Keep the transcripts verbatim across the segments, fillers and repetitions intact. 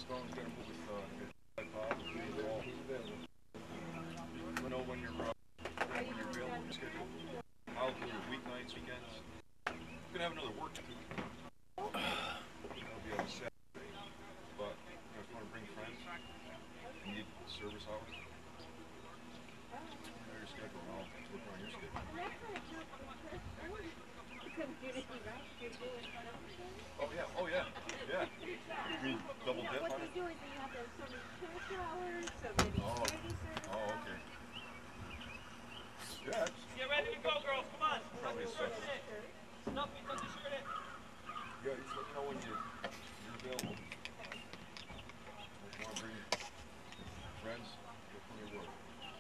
Stone's gonna move with uh, iPod. Let know when you're uh, when you're available. Your schedule. I'll do your weeknights, weekends. We're gonna have another work too. That'll be on a Saturday. But you know, if you want to bring friends, you need service hours. You know your schedule. I'll work on your schedule. Oh yeah, oh yeah, yeah. You double dip on it? Doing, so you have to have so many character hours, so many oh. community service. Oh, okay. Yeah. Get ready to go, girls. Come on. Probably a second. Stuff me, tuck your shirt in. Yeah, just let me know when you, you're available. If you want to bring friends, get plenty of work.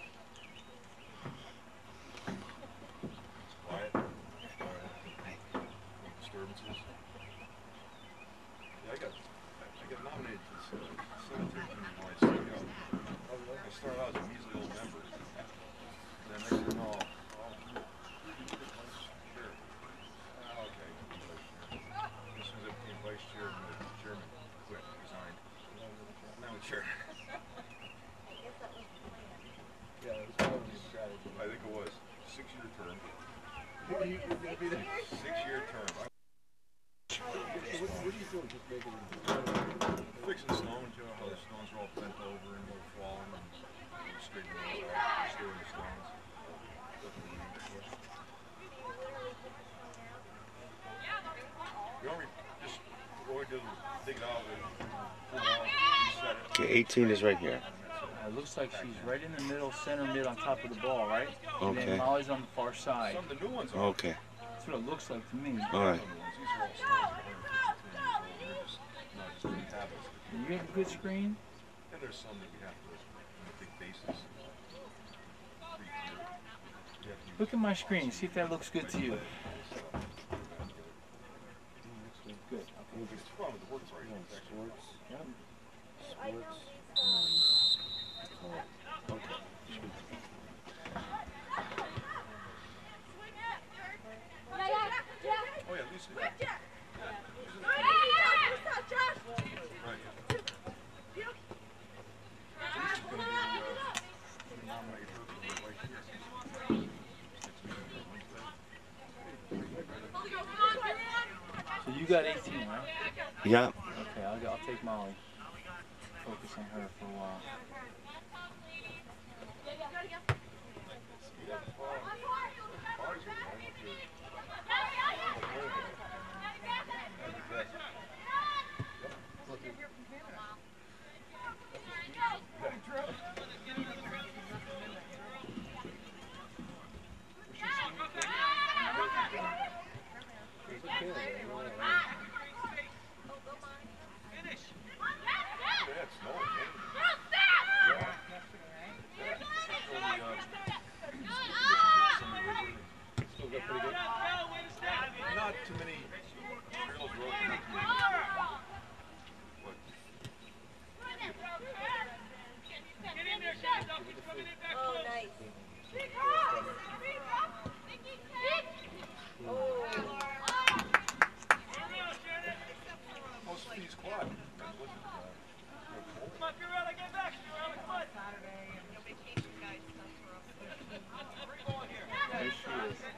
It's quiet. Quiet. No disturbances. Yeah, I got, I got nominated to the cemetery committee when I started out. I started out as a measly old member. And then next thing you know, oh, sure. Oh, okay. As soon as I became vice chair, the chairman quit, resigned. Now I'm chair. Yeah, it was probably a strategy. I think it was. Six-year term. You, you're gonna be there. Six-year term. I So what, what are you doing? Just making fixing stones, you know how the stones are all bent over and they're falling and you straighten those out, restoring the stones. You only just go and do dig it out and pull it out, reset it. Okay, eighteen is right here. Uh, it looks like she's right in the middle, center mid on top of the ball, right? And Okay. then Molly's on the far side. Some of the new ones are. Okay. That's what it looks like to me. All right. These are all stones that are one hundred fifty-two years old. They're just not just good habits. And you have a good screen? And there's some that we have to, you know, big bases. Look at my screen. See if that looks good to you. Good. Okay. It's fun with the work right now. sports? Yep. Sports. Um, okay. Oh yeah, Lisa. Yeah. Right. Lisa's gonna be, uh, nominate her for the vice chair. So you got eighteen, right? Yeah. Okay, I'll, go, I'll take Molly. Focus on her for a while. Not too many trails were open. Oh, nice. Most of these quad. Come on, Fiorella, get back. Fiorella, come on. Saturday and no vacation guys stuff for us. Where are you going here? There she is.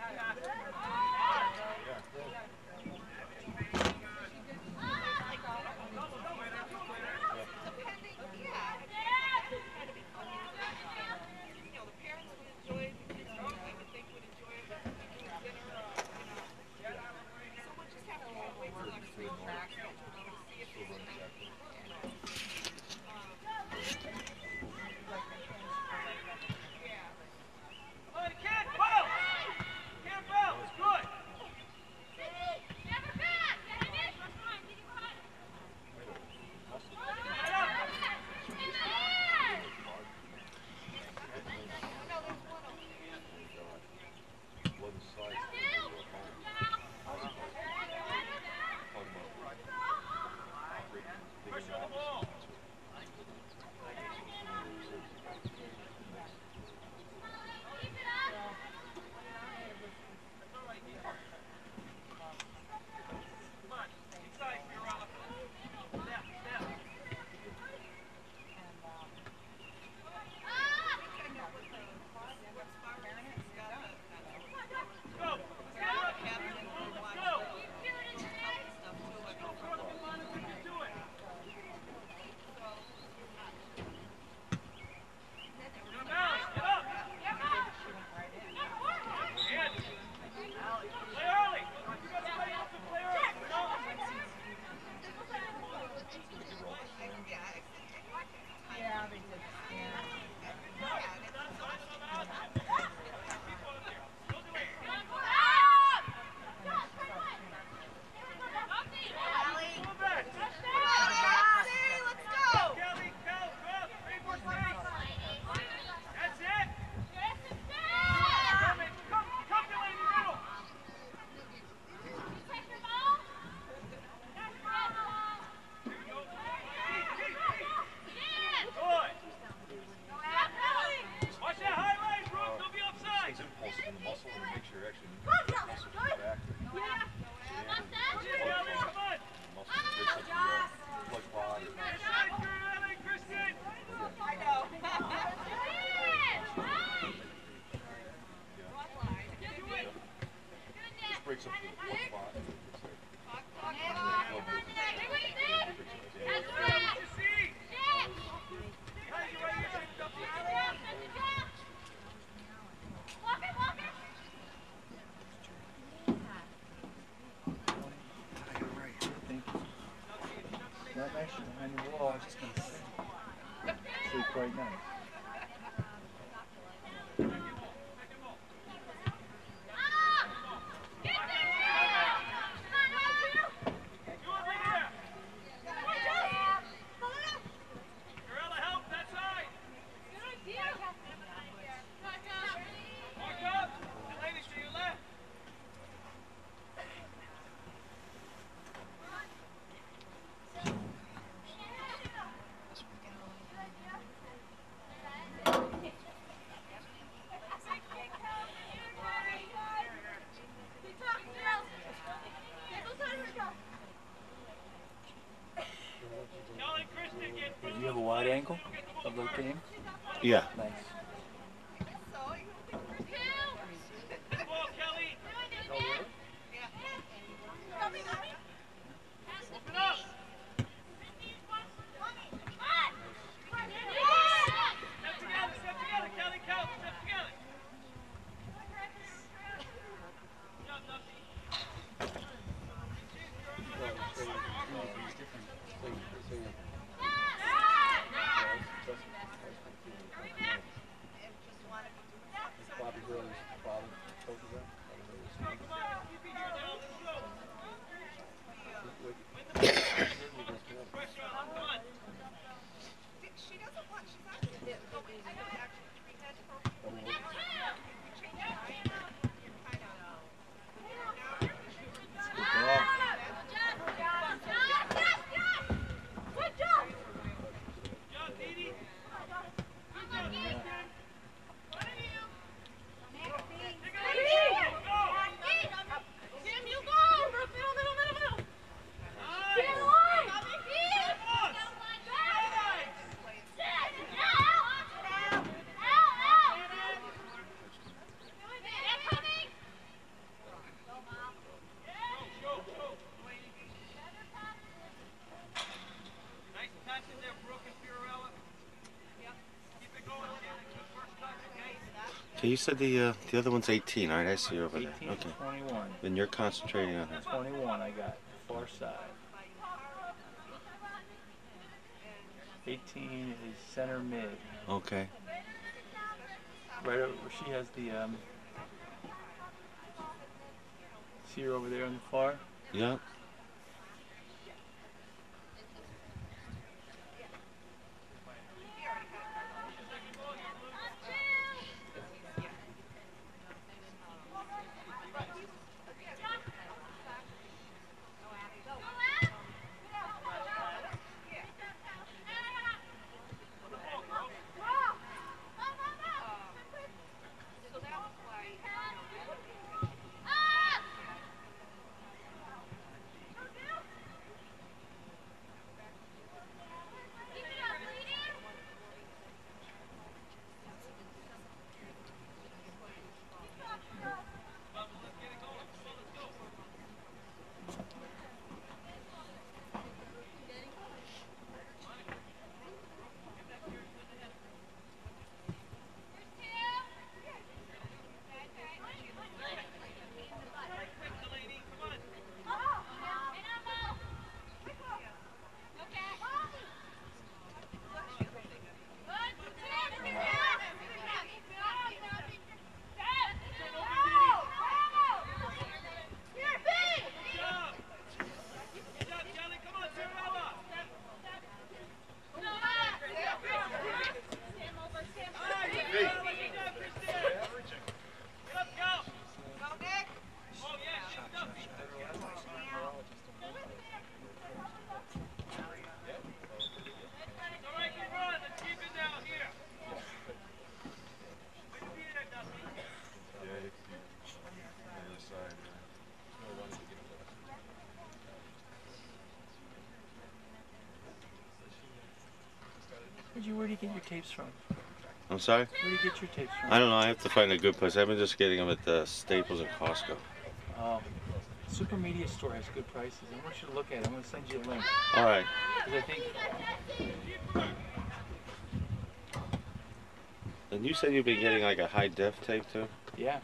was just gonna say. Sleep quite nice. Do you have a wide ankle of the game? Yeah. Nice. Okay, you said the uh, the other one's eighteen, all right? I see you over there. eighteen Okay. to twenty-one. Then you're concentrating on her. twenty-one I got, far side. eighteen is center mid. Okay. Right over, she has the, um, see her over there on the far? Yep. Reggie, where do you get your tapes from? I'm sorry? Where do you get your tapes from? I don't know. I have to find a good place. I've been just getting them at the Staples and Costco. Oh, Super Media Store has good prices. I want you to look at it. I'm going to send you a link. All right. Because I think... And you said you've been getting like a high def tape too? Yeah.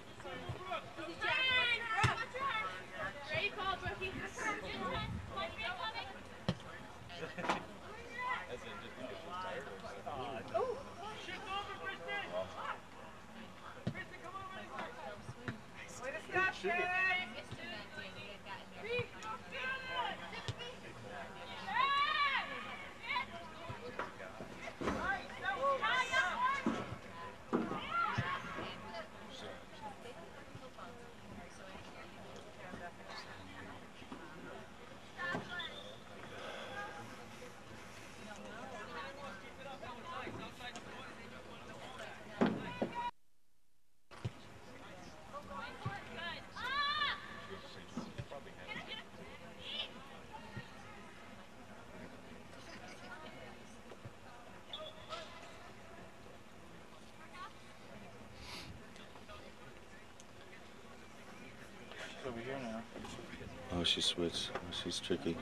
Oh, she switched. Oh, she's tricky.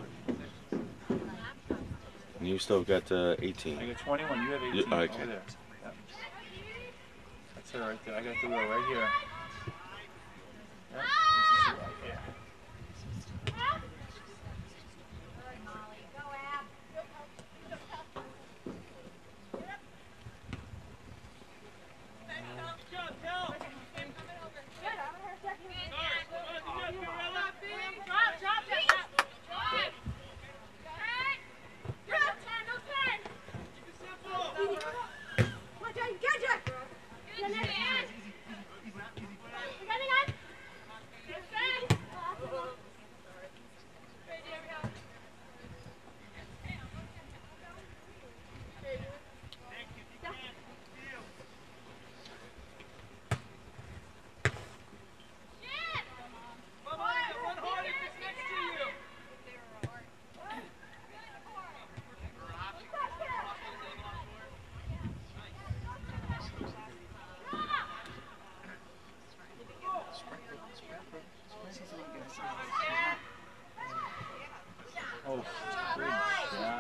And you still got uh, eighteen. I got twenty-one. You have eighteen. You, okay. Over there. Yep. That's her right there. I got the wheel right here. Yep. This is you right here. Oh, good shot.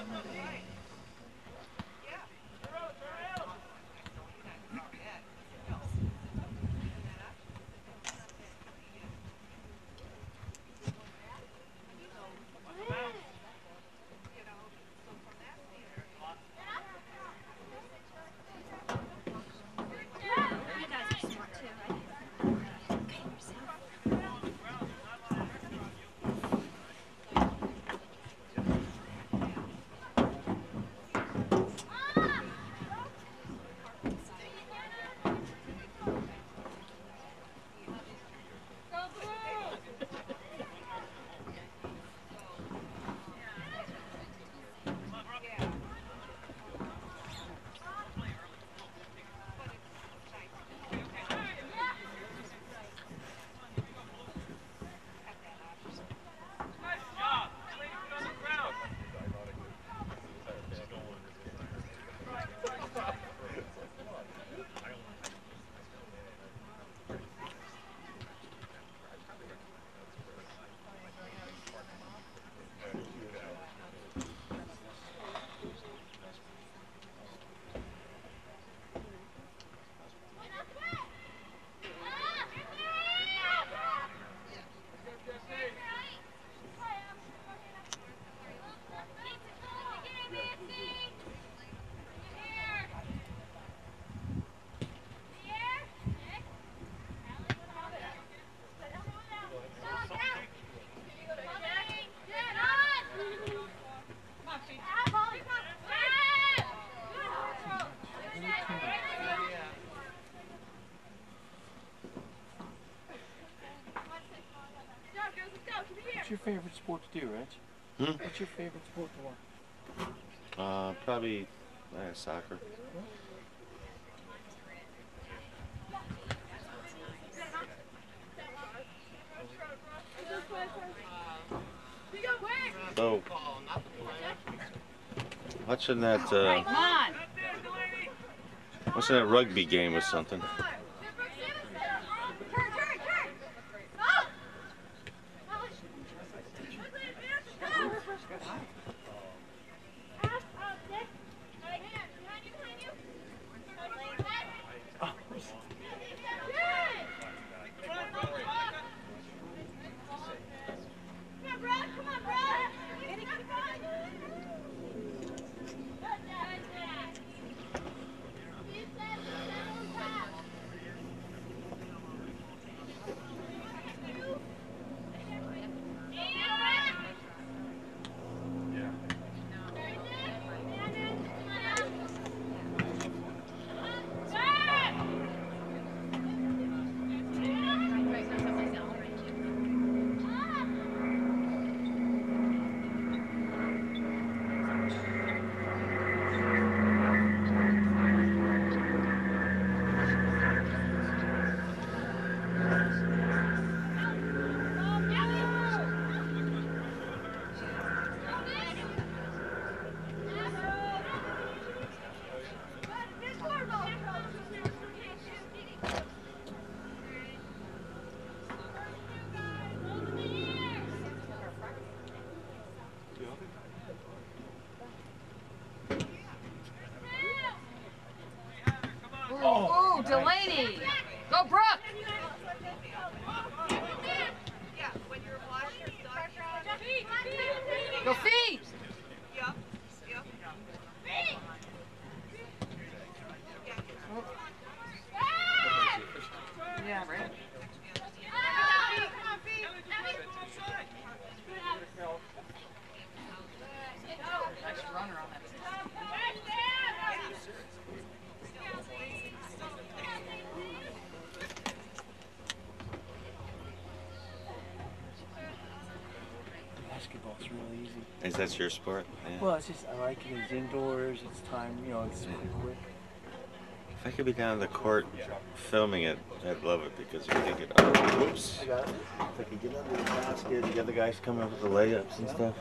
What's your favorite sport to do, Reg? Hmm? What's your favorite sport to watch? Uh, probably uh, soccer. So, watching that, uh, watching that rugby game or something. Go, Delaney! Go, Brooke! Go, feet! Yeah, right. Nice runner on that. Basketball's really easy. Is that your sport? Yeah. Well, it's just, I like it. It's indoors. It's time, you know, it's pretty quick. If I could be down on the court filming it, I'd love it because you can get up. Whoops. I got it. If I could get under the basket, the other guys come up with the layups and stuff.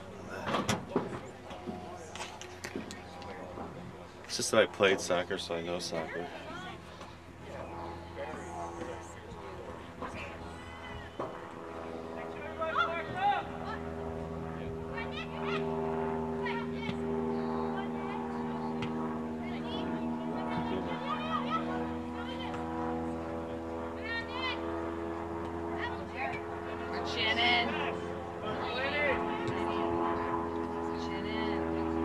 It's just that I played soccer, so I know soccer. Shannon. Shannon.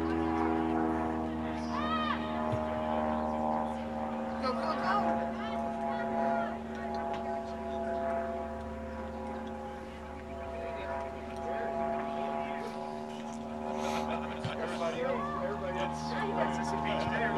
Go, go, go. Everybody else, everybody else participates there.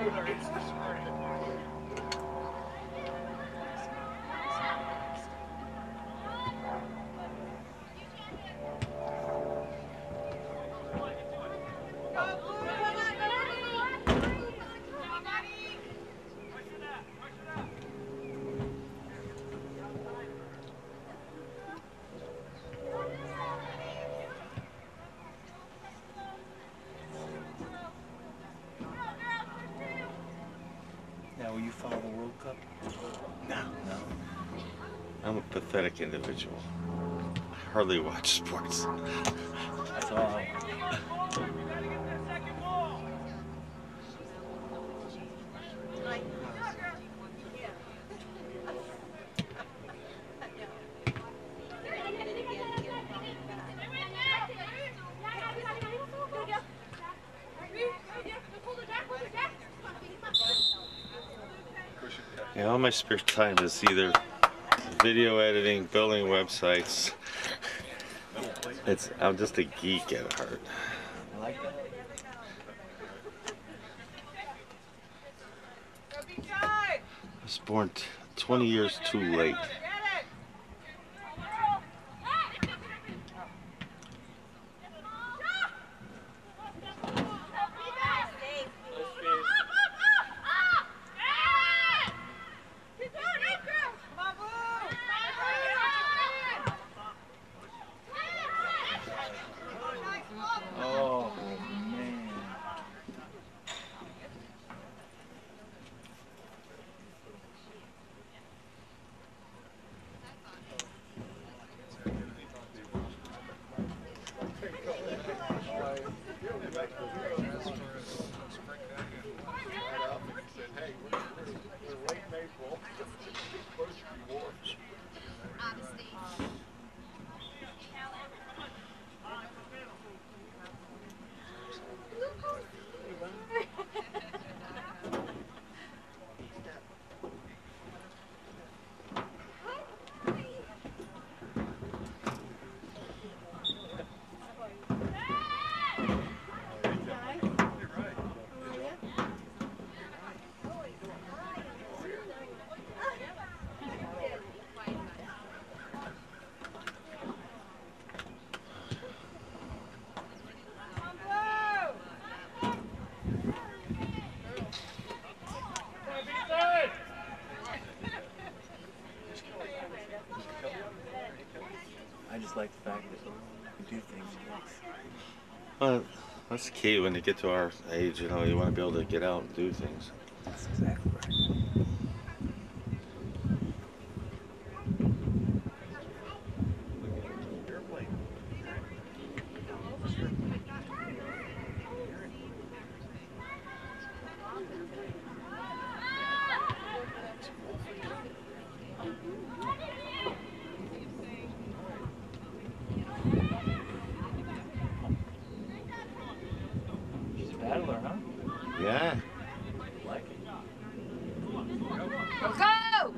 Now, will you follow the World Cup? No, no. I'm a pathetic individual. I hardly watch sports. That's all I want. Yeah, all my spare time is either video editing, building websites. It's I'm just a geek at heart. I like that. I was born t twenty years too late. Oh, man. I just like the fact that we do things once. Well, that's key when you get to our age, you know, you want to be able to get out and do things. That's exactly right. Yeah. Go, go!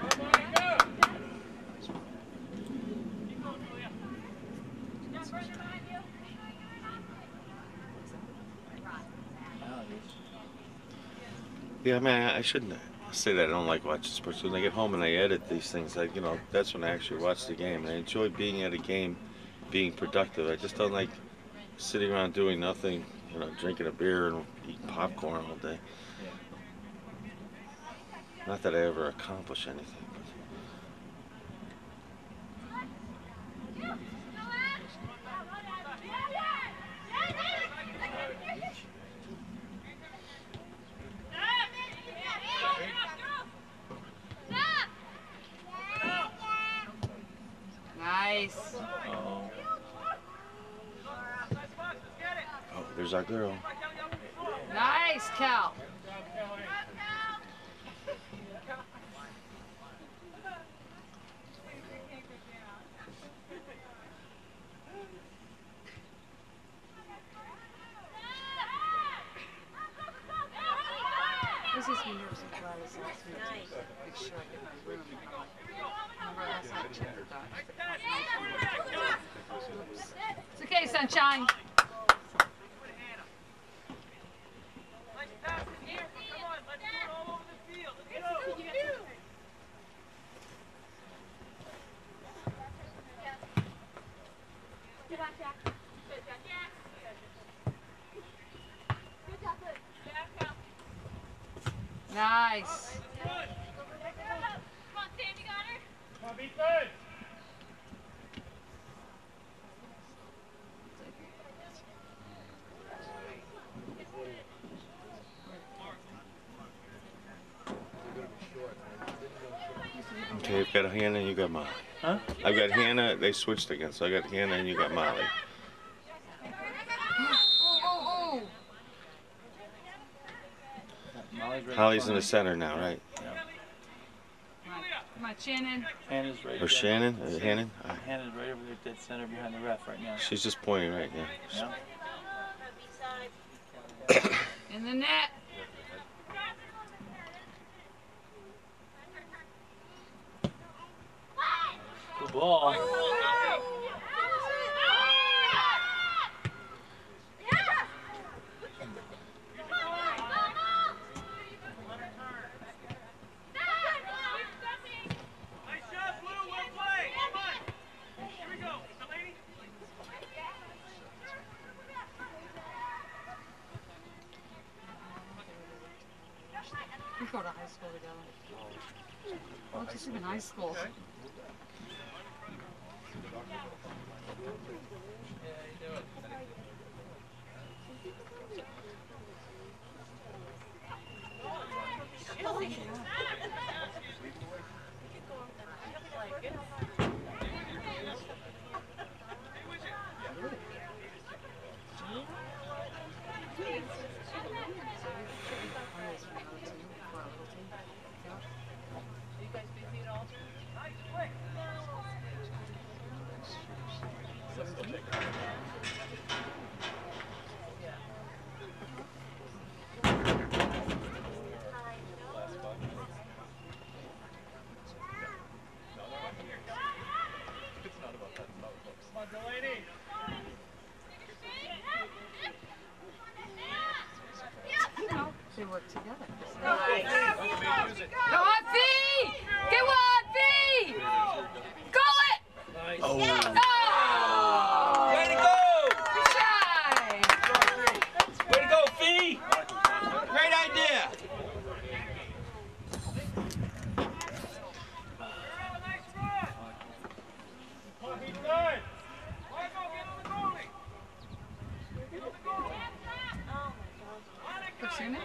Yeah, I mean, I shouldn't say that I don't like watching sports. When I get home and I edit these things, I, you know, that's when I actually watch the game. And I enjoy being at a game, being productive. I just don't like sitting around doing nothing, you know, drinking a beer and eating popcorn all day. Not that I ever accomplish anything. Nice. Oh. Oh, there's our girl. Nice, Cal. This is me nervous and Gladys last week. Make sure I get my room. Remember last night, check the docs. Oops. It's okay, sunshine. Nice. Come on, Sam, you got her? Come on, be good. Okay, I've got Hannah and you got Molly. Huh? I've got Hannah, they switched again, so I got Hannah and you got Molly. Oh, oh, Molly's Holly's in the center now, right? Yeah. Come on, come on, Shannon. Hannah's right Or there. Shannon? Uh, Hannon? Uh, Hannah's right over there, dead center behind the ref right now. she's just pointing right now. Yeah. In the net. Good ball. We go to high school together. Oh, just even high school. They work together. Nice. Go on, Fee! Go on, Fee! Go it! Oh. Oh! Way to go! Good try! Way to go, Fee! Great idea! What's your name?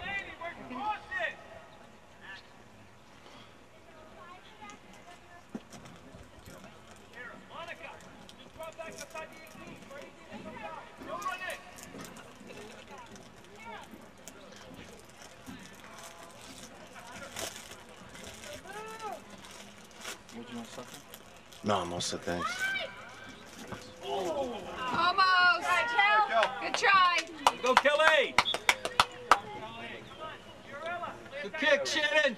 Would you want something? No, I'm all set, thanks. Almost! Good try! Go, Kelly! Good kick, Shannon.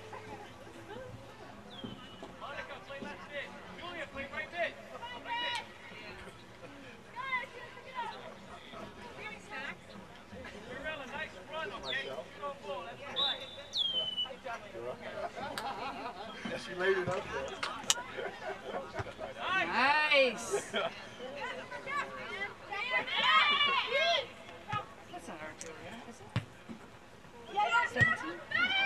Monica, play left mid. Julia, play right mid. Right mid. Mirella, nice run, okay? Go ball, that's the right. Yeah, she laid it up there. Nice. That's not our Julia, is it? seventeen?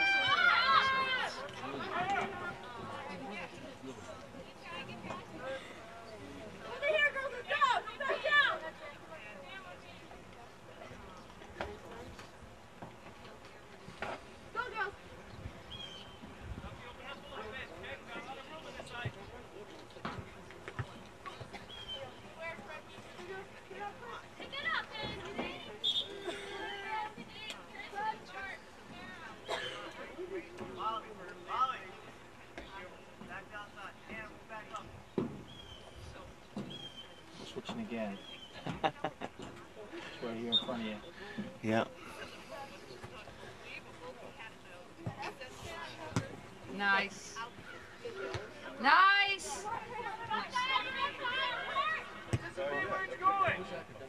Switching again. It's right here in front of you. Yeah. Nice. Nice. Where it's going?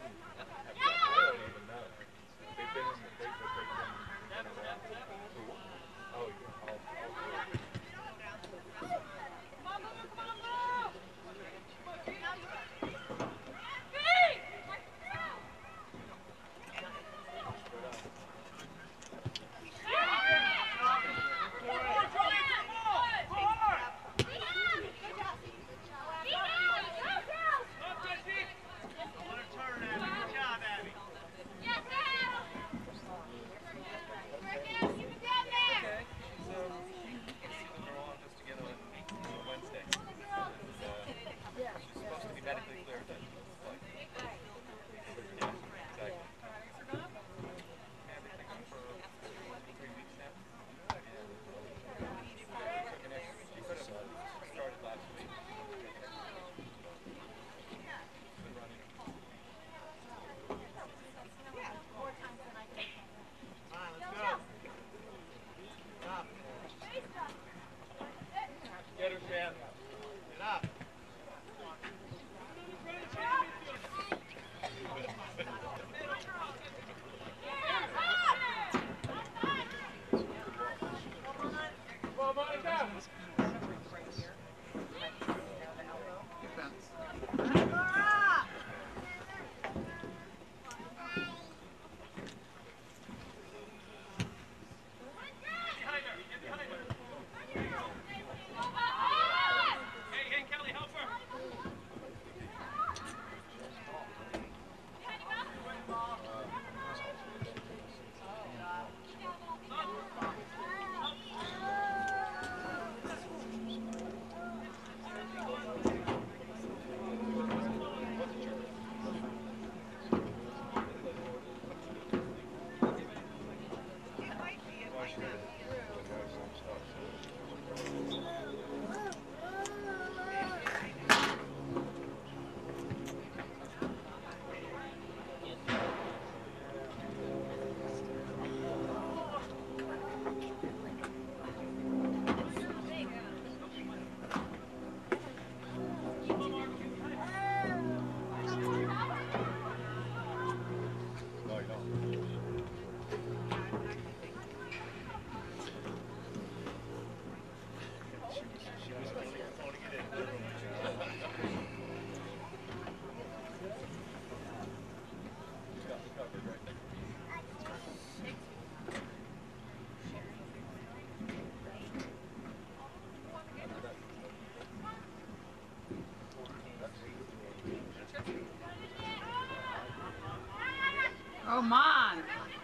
Come on.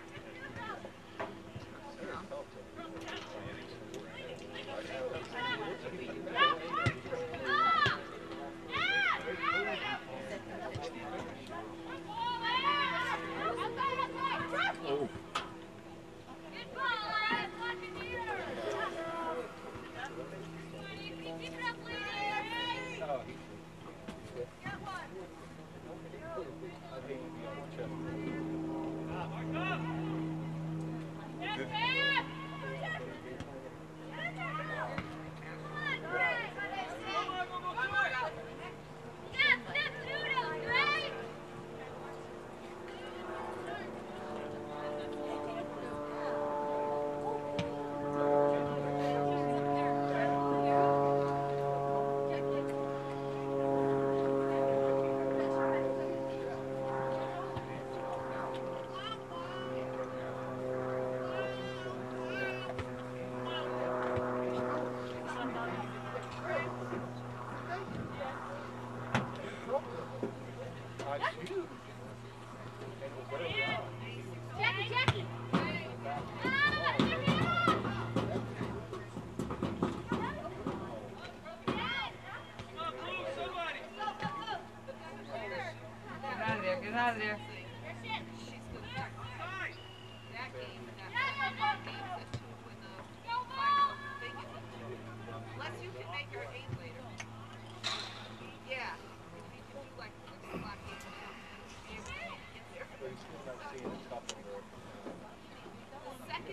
Oh.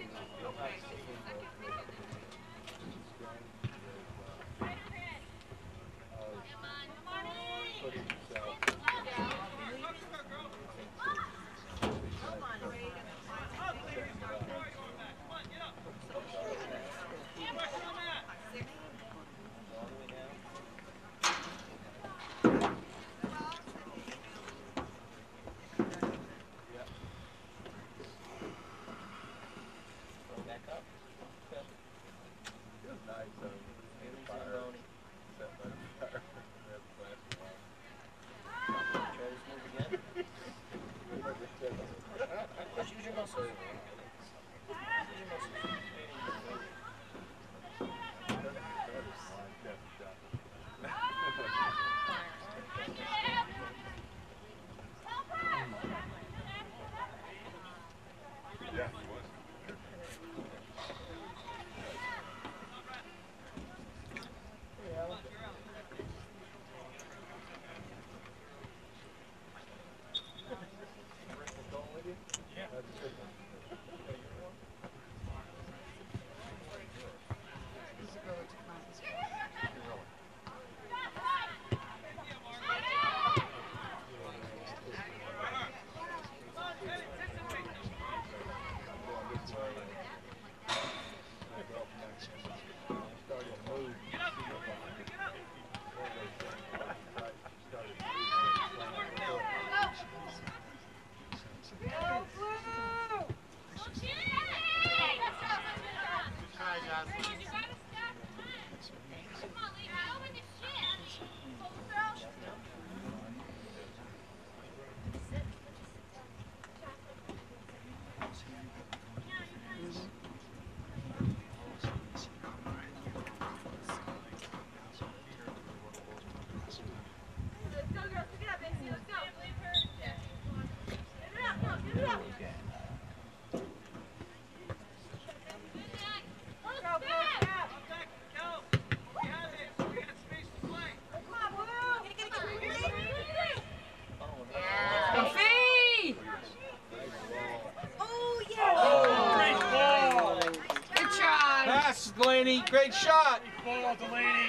Delaney, great shot. Great ball, Delaney.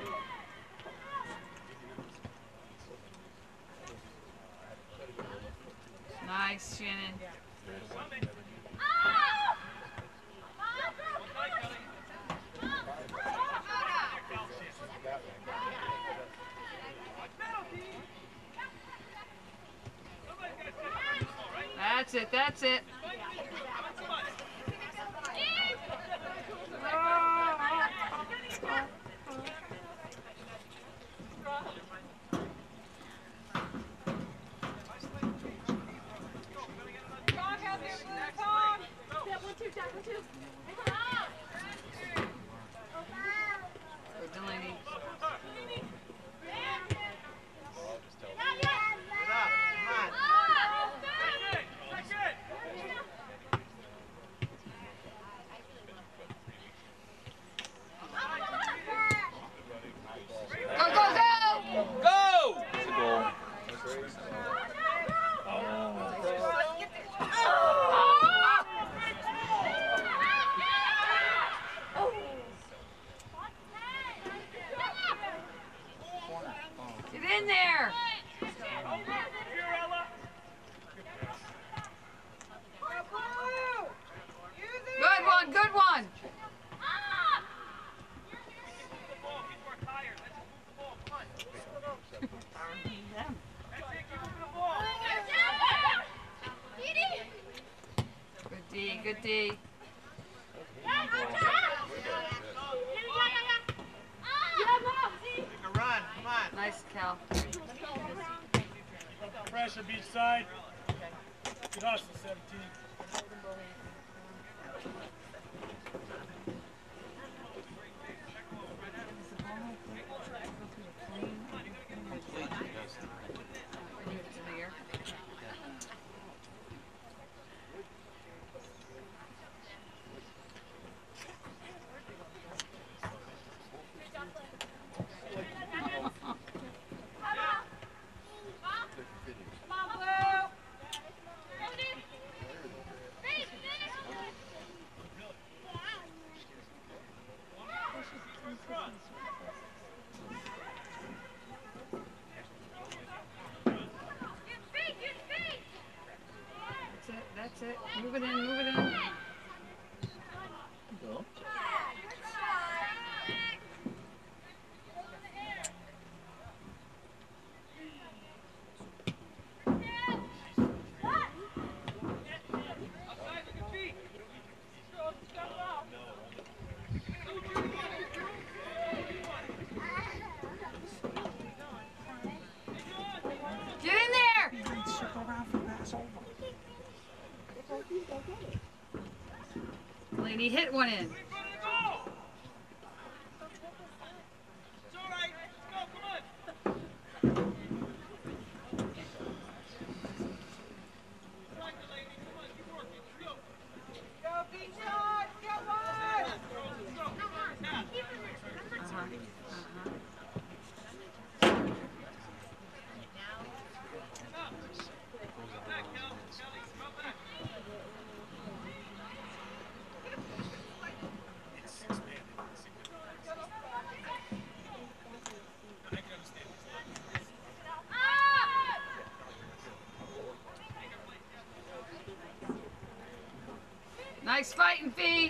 Nice, Shannon. That's it, that's it. Good D. Make a run, come on. Nice, Cal. Pressure beach side. Good hustle, seventeen. Lady hit one in. Nice fighting, Fee.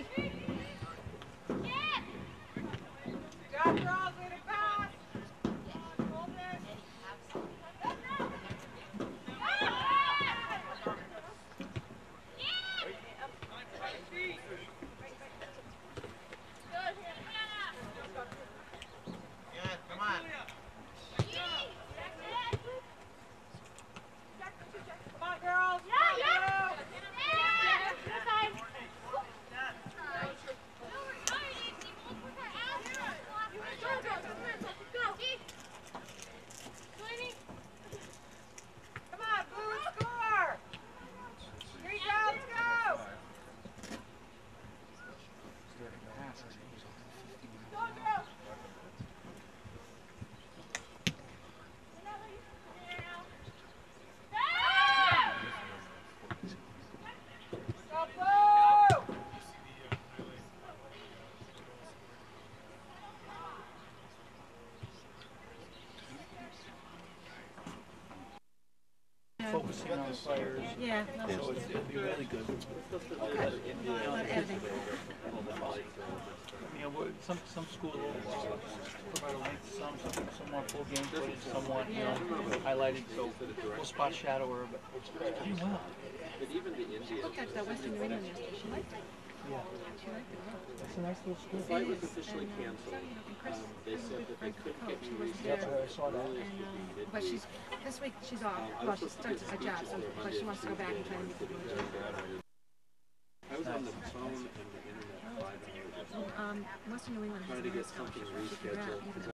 Focusing on players. Yeah, no, So it's, it'll be really good. okay. A lot of editing. You know, we're- some some schools will provide a link to some, some, some more full game footage, somewhat, you know, highlighted. So we'll spot shadow her, but it's doing well. She looked at the Western New England yesterday. She liked it. Yeah. She liked it. It's a nice little school. It is. And, um, so, you know, and Chris, Chris is a good Frank coach. He wasn't Yeah, there. I saw that. And, um, but she's, this week she's off. Well, she starts a job, so, but she wants to go back and try to make it work. I was on the phone and the internet five hours. Um, Western New England has Trying to a get nice something scholarship. She figured out rescheduled. even